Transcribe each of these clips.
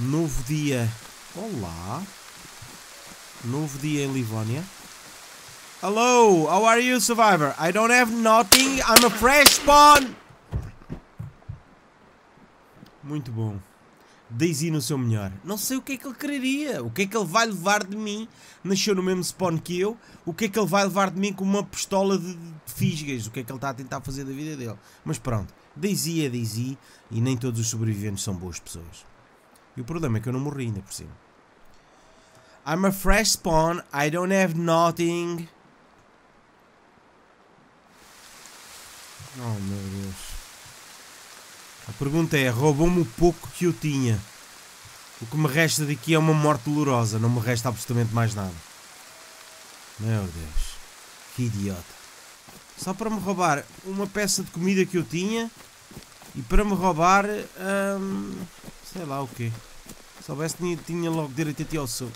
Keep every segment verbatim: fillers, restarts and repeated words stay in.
Novo dia. Olá. Novo dia em Livónia. Hello, how are you, survivor? I don't have nothing, I'm a fresh spawn. Muito bom. Daisy no seu melhor. Não sei o que é que ele quereria. O que é que ele vai levar de mim? Nasceu no mesmo spawn que eu. O que é que ele vai levar de mim com uma pistola de, de fisgas? O que é que ele está a tentar fazer da vida dele? Mas pronto, Daisy é Daisy e nem todos os sobreviventes são boas pessoas. E o problema é que eu não morri ainda por cima. I'm a fresh spawn, I don't have nothing. Oh meu Deus. A pergunta é, roubou-me o pouco que eu tinha. O que me resta daqui é uma morte dolorosa. Não me resta absolutamente mais nada. Meu Deus. Que idiota. Só para me roubar uma peça de comida que eu tinha. E para me roubar hum, sei lá o quê. Se soubesse tinha, tinha logo direito a ti ao soco.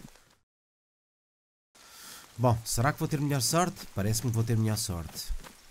Bom, será que vou ter melhor sorte? Parece-me que vou ter melhor sorte.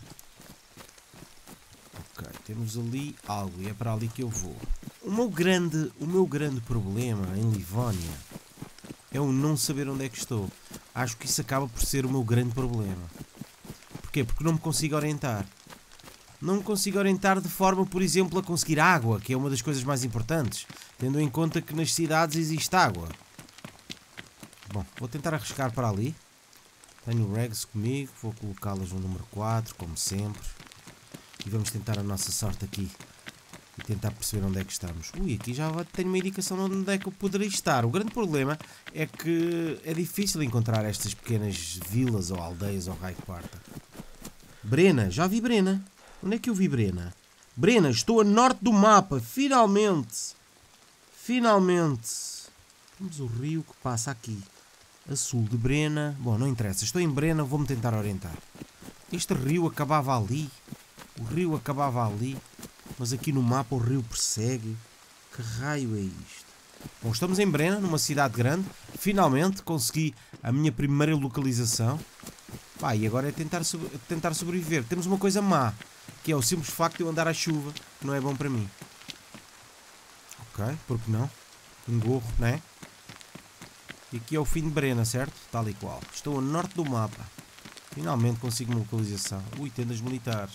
Ok, temos ali algo e é para ali que eu vou. O meu grande, o meu grande problema em Livónia é o não saber onde é que estou. Acho que isso acaba por ser o meu grande problema. Porquê? Porque não me consigo orientar. Não me consigo orientar de forma, por exemplo, a conseguir água, que é uma das coisas mais importantes, tendo em conta que nas cidades existe água. Bom, vou tentar arriscar para ali. Tenho regs comigo, vou colocá-las no número quatro, como sempre. E vamos tentar a nossa sorte aqui. E tentar perceber onde é que estamos. Ui, aqui já tenho uma indicação de onde é que eu poderia estar. O grande problema é que é difícil encontrar estas pequenas vilas ou aldeias ou raio que parta. Brena, já vi Brena. Onde é que eu vi Brena? Brena, estou a norte do mapa, finalmente. Finalmente. Temos o rio que passa aqui. A sul de Brena. Bom, não interessa, estou em Brena, vou-me tentar orientar. Este rio acabava ali. O rio acabava ali. Mas aqui no mapa o rio persegue. Que raio é isto? Bom, estamos em Brena, numa cidade grande. Finalmente consegui a minha primeira localização. Pá, e agora é tentar, sobre... tentar sobreviver. Temos uma coisa má, que é o simples facto de eu andar à chuva, que não é bom para mim. Ok, por que não? Um gorro, não é? E aqui é o fim de Brena, certo? Tal e qual. Estou a norte do mapa. Finalmente consigo uma localização. Ui, tendas militares.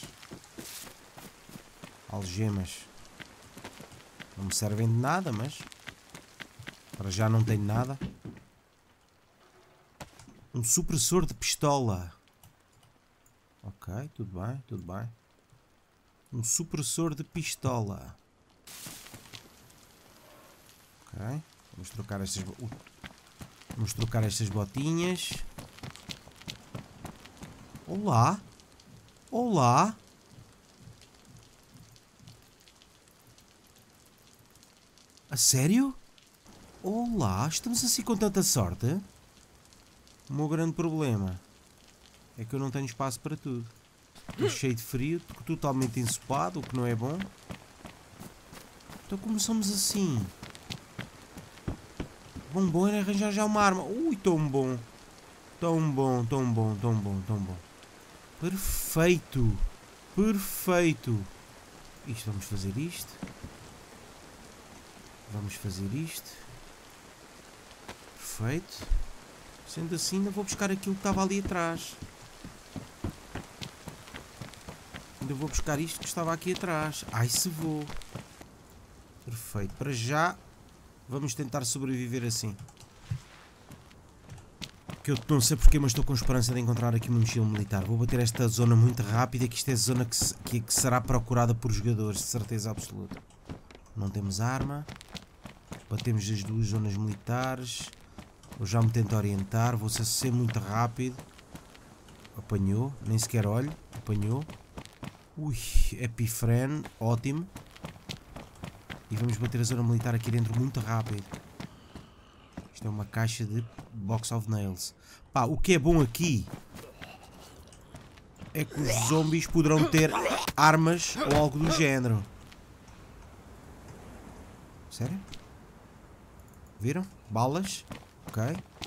Algemas. Não me servem de nada, mas... para já não tenho nada. Um supressor de pistola. Ok, tudo bem, tudo bem. Um supressor de pistola. Ok, vamos trocar estas... Uh. Vamos trocar estas botinhas. Olá. Olá. A sério? Olá, estamos assim com tanta sorte? O meu grande problema é que eu não tenho espaço para tudo. Estou cheio de frio, totalmente ensopado, o que não é bom. Então como somos assim? Bom, bom era arranjar já uma arma. Ui, tão bom. Tão bom, tão bom, tão bom, tão bom. Perfeito. Perfeito. Isto, vamos fazer isto. Vamos fazer isto. Perfeito. Sendo assim, ainda vou buscar aquilo que estava ali atrás. Ainda vou buscar isto que estava aqui atrás. Ai, se vou. Perfeito. Para já... vamos tentar sobreviver assim. Que eu não sei porque, mas estou com esperança de encontrar aqui uma mochila militar. Vou bater esta zona muito rápida, que isto é a zona que, se, que, que será procurada por jogadores, de certeza absoluta. Não temos arma. Batemos as duas zonas militares. Eu já me tento orientar. Vou ser muito rápido. Apanhou. Nem sequer olho. Apanhou. Ui, epifrene. Ótimo. E vamos bater a zona militar aqui dentro muito rápido. Isto é uma caixa de box of nails. Pá, o que é bom aqui é que os zombies poderão ter armas ou algo do género. Sério? Viram? Balas. Ok.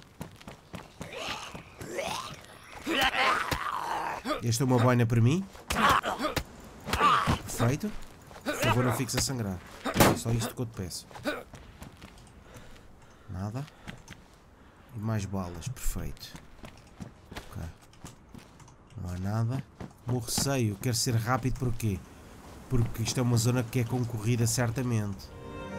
Esta é uma boina para mim. Perfeito. Por favor, não fiques a sangrar. Só isto que eu te peço. Nada. E mais balas, perfeito. Ok. Não há nada. O meu receio, quero ser rápido porquê? Porque isto é uma zona que é concorrida certamente.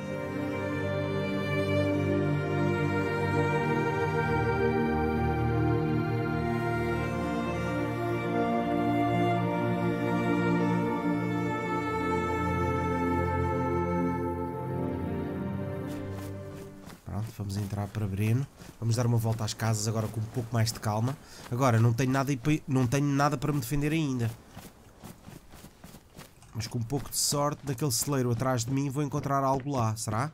Vamos entrar para Breno. Vamos dar uma volta às casas agora com um pouco mais de calma. Agora, não tenho nada, não tenho nada para me defender ainda. Mas com um pouco de sorte, daquele celeiro atrás de mim, vou encontrar algo lá. Será?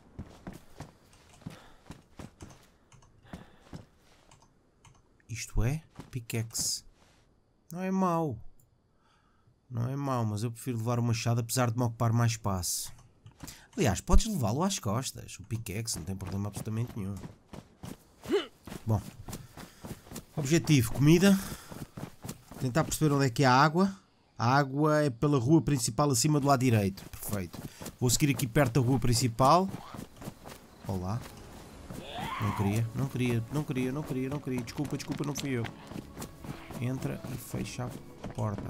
Isto é pickaxe. Não é mau. Não é mau, mas eu prefiro levar o machado apesar de me ocupar mais espaço. Aliás, podes levá-lo às costas. O pickaxe não tem problema absolutamente nenhum. Bom. Objetivo, comida. Tentar perceber onde é que há água. A água é pela rua principal acima do lado direito. Perfeito. Vou seguir aqui perto da rua principal. Olá. Não queria, não queria, não queria, não queria, não queria. Desculpa, desculpa, não fui eu. Entra e fecha a porta.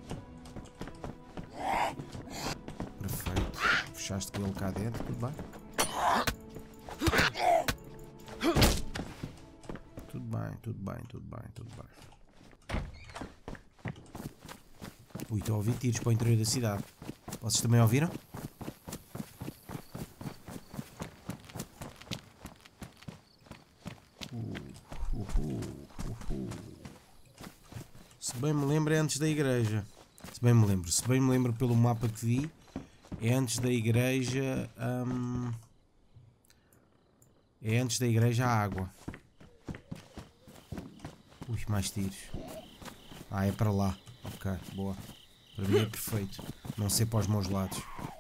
Perfeito. Fechaste com ele cá dentro, tudo bem? Tudo bem, tudo bem, tudo bem, tudo bem. Ui, estou a ouvir tiros para o interior da cidade. Vocês também ouviram? Uh, uh, uh, uh, uh. Se bem me lembro é antes da igreja. Se bem me lembro, se bem me lembro pelo mapa que vi, é antes da igreja. Hum, é antes da igreja a água. Ui, mais tiros. Ah, é para lá. Ok, boa. Para mim é perfeito. Não sei para os meus lados.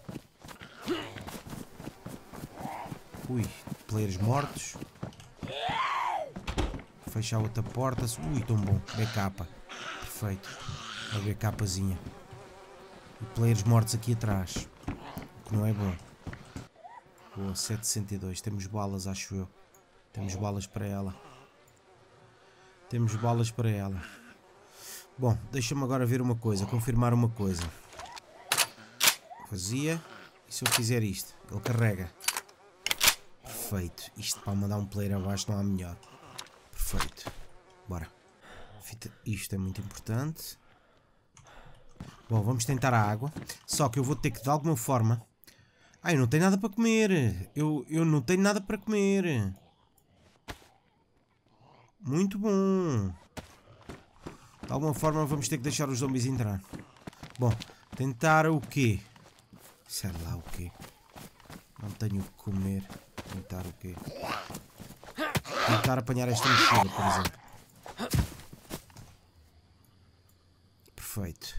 Ui, players mortos. Fecha a outra porta. Ui, tão bom. B K. Perfeito. A BKzinha. E players mortos aqui atrás. O que não é bom. Boa, sete sessenta e dois. Temos balas, acho eu. Temos balas para ela. Temos balas para ela. Bom, deixa-me agora ver uma coisa. Confirmar uma coisa. Fazia. E se eu fizer isto? Ele carrega. Perfeito. Isto para mandar um player abaixo não há melhor. Perfeito. Bora. Isto é muito importante. Bom, vamos tentar a água. Só que eu vou ter que de alguma forma... Ah, eu não tenho nada para comer. Eu, eu não tenho nada para comer. Muito bom. De alguma forma vamos ter que deixar os zombies entrar. Bom, tentar o quê? Sei lá o quê. Não tenho o que comer. Tentar o quê? Tentar apanhar esta mochila, por exemplo. Perfeito.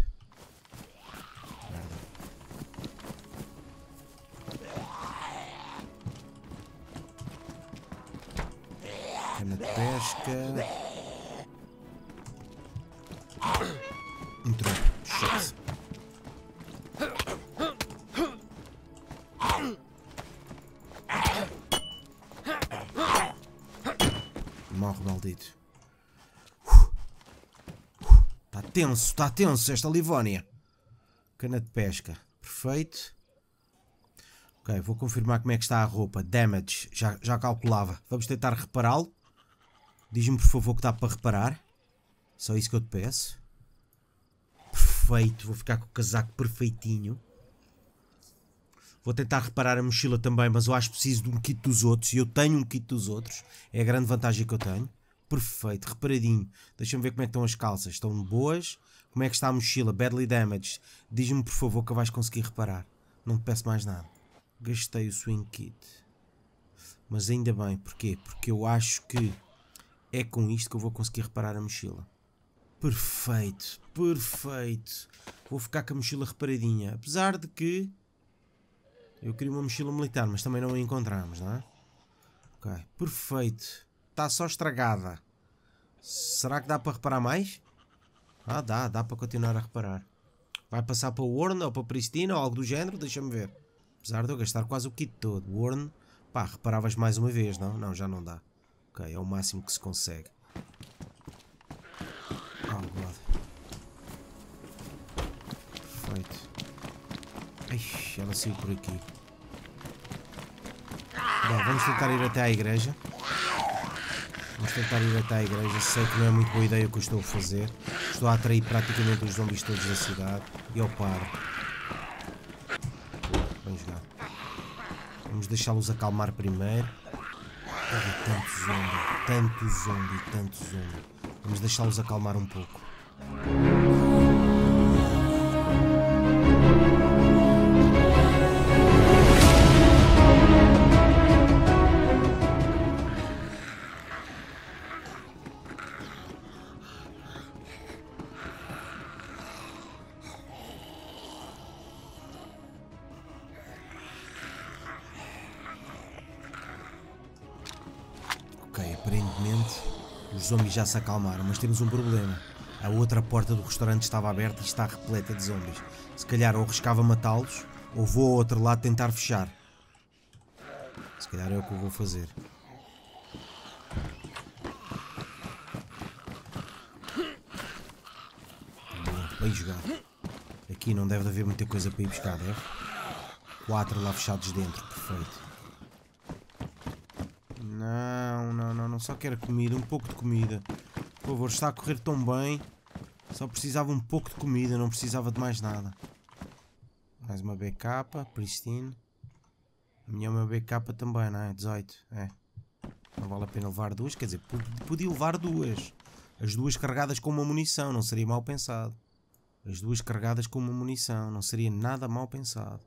Cana de pesca. Entrou. Shit. Morre, maldito. Está tenso, está tenso esta Livónia. Cana de pesca. Perfeito. Ok, vou confirmar como é que está a roupa. Damage. Já, já calculava. Vamos tentar repará-lo. Diz-me por favor que dá para reparar. Só isso que eu te peço. Perfeito. Vou ficar com o casaco perfeitinho. Vou tentar reparar a mochila também, mas eu acho que preciso de um kit dos outros. E eu tenho um kit dos outros. É a grande vantagem que eu tenho. Perfeito, reparadinho. Deixa-me ver como é que estão as calças. Estão boas? Como é que está a mochila? Badly damaged. Diz-me por favor que vais conseguir reparar. Não te peço mais nada. Gastei o swing kit. Mas ainda bem. Porquê? Porque eu acho que é com isto que eu vou conseguir reparar a mochila. Perfeito, perfeito. Vou ficar com a mochila reparadinha. Apesar de que eu queria uma mochila militar, mas também não a encontramos, não é? Ok, perfeito. Está só estragada. Será que dá para reparar mais? Ah, dá, dá para continuar a reparar. Vai passar para o Warren ou para a Pristina ou algo do género? Deixa-me ver. Apesar de eu gastar quase o kit todo. Warren Pá, reparavas mais uma vez, não? Não, já não dá. Ok, é o máximo que se consegue. Oh, God. Perfeito. Ixi, ela saiu por aqui. Bom, vamos tentar ir até à igreja. Vamos tentar ir até à igreja. Sei que não é muito boa ideia o que eu estou a fazer. Estou a atrair praticamente os zombies todos da cidade. E eu paro. Vamos jogar. Vamos deixá-los acalmar primeiro. Olha, tanto zombie, tanto zombie, tanto zombie. Vamos deixá-los acalmar um pouco. Ok, aparentemente os zombies já se acalmaram, mas temos um problema. A outra porta do restaurante estava aberta e está repleta de zombies. Se calhar ou arriscava matá-los, ou vou ao outro lado tentar fechar. Se calhar é o que eu vou fazer. Boa, bem jogado. Aqui não deve haver muita coisa para ir buscar, deve? Quatro lá fechados dentro, perfeito. Não, não, não, não, só quero comida, um pouco de comida. Por favor, está a correr tão bem. Só precisava um pouco de comida, não precisava de mais nada. Mais uma B K, pristine. A minha é uma B K também, não é? dezoito, é. Não vale a pena levar duas, quer dizer, podia levar duas. As duas carregadas com uma munição, não seria mal pensado. As duas carregadas com uma munição, não seria nada mal pensado.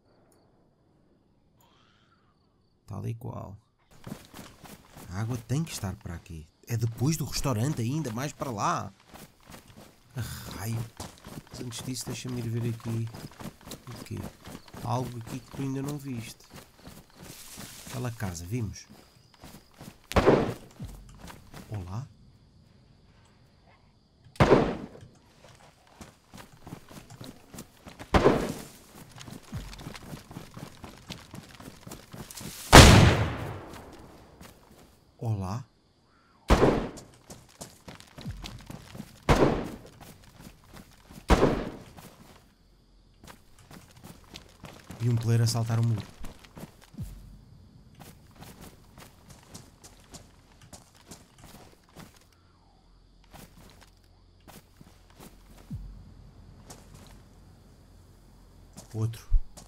Tal e qual. A água tem que estar para aqui. É depois do restaurante ainda, mais para lá. A raio. Mas antes disso, deixa-me ir ver aqui. O quê? Algo aqui que tu ainda não viste. Aquela casa, vimos? Olá? Olá? E um player a saltar o muro. Outro.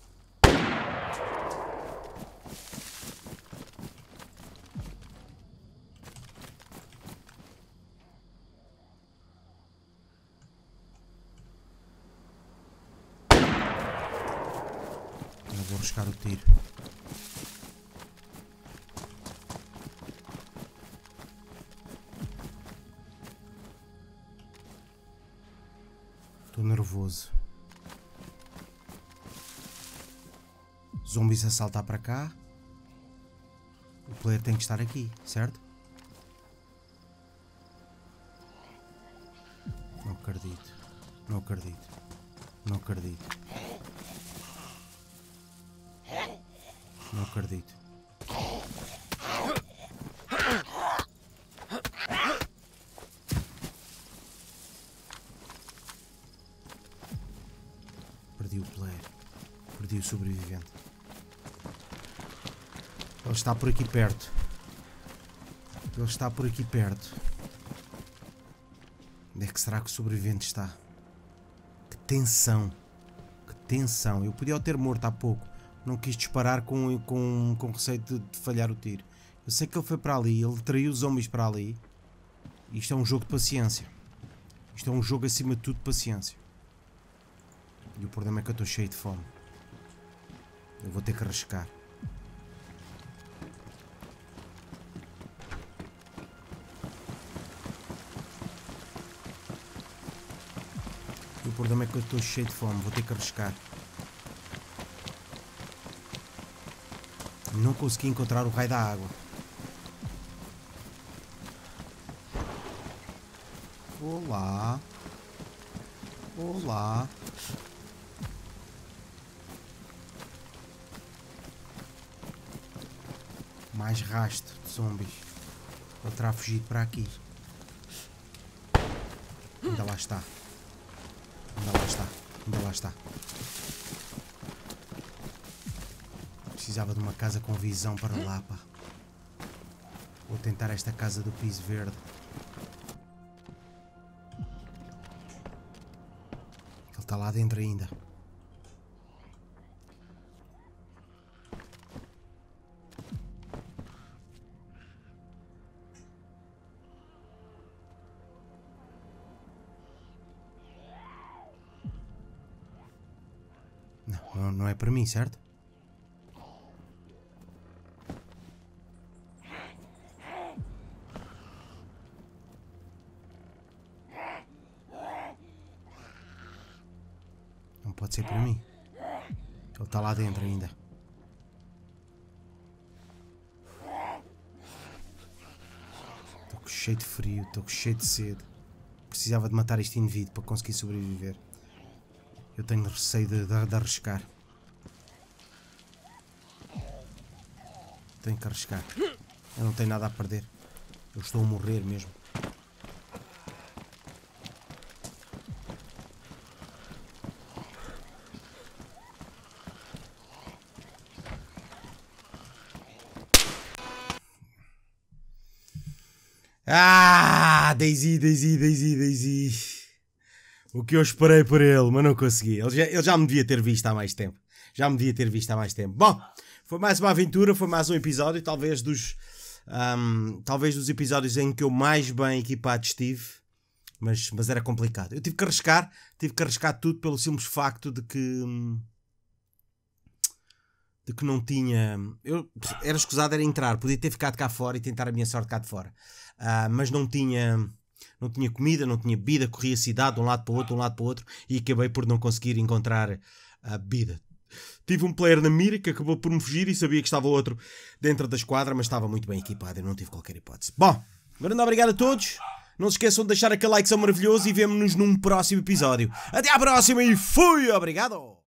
Eu vou arriscar o tiro. Estou nervoso. Zombies a saltar para cá. O player tem que estar aqui, certo? Não acredito. Não acredito. Não acredito. Não acredito. Perdi o player. Perdi o sobrevivente. Ele está por aqui perto. Ele está por aqui perto. Onde é que será que o sobrevivente está? Que tensão. Que tensão. Eu podia o ter morto há pouco. Não quis disparar com, com, com receio de, de falhar o tiro. Eu sei que ele foi para ali. Ele traiu os zombies para ali. Isto é um jogo de paciência. Isto é um jogo acima de tudo de paciência. E o problema é que eu estou cheio de fome. Eu vou ter que arriscar. E o problema é que eu estou cheio de fome. Vou ter que arriscar. Não consegui encontrar o raio da água. Olá. Olá. Mais rastro de zombies. Ele terá fugido para aqui. Ainda lá está. Ainda lá está. Ainda lá está. Precisava de uma casa com visão para lá, pá. Vou tentar esta casa do piso verde. Ele está lá dentro ainda. Não, não é para mim, certo? Não pode ser para mim. Ele está lá dentro ainda. Estou cheio de frio, estou cheio de sede. Precisava de matar este indivíduo para conseguir sobreviver. Eu tenho receio de, de, de arriscar. Tenho que arriscar. Eu não tenho nada a perder. Eu estou a morrer mesmo. Ah, Daisy, Daisy, Daisy, Daisy. O que eu esperei por ele, mas não consegui. Ele já, ele já me devia ter visto há mais tempo. Já me devia ter visto há mais tempo. Bom, foi mais uma aventura, foi mais um episódio, talvez dos, um, talvez dos episódios em que eu mais bem equipado estive, mas, mas era complicado. Eu tive que arriscar, tive que arriscar tudo pelo simples facto de que, de que não tinha... Eu, era escusado, era entrar, podia ter ficado cá fora e tentar a minha sorte cá de fora, uh, mas não tinha... Não tinha comida, não tinha bebida, corria a cidade de um lado para o outro, de um lado para o outro, e acabei por não conseguir encontrar a bebida. Tive um player na mira que acabou por me fugir e sabia que estava outro dentro da esquadra, mas estava muito bem equipado e não tive qualquer hipótese. Bom, grande obrigado a todos. Não se esqueçam de deixar aquele like maravilhoso e vemo-nos num próximo episódio. Até à próxima e fui! Obrigado!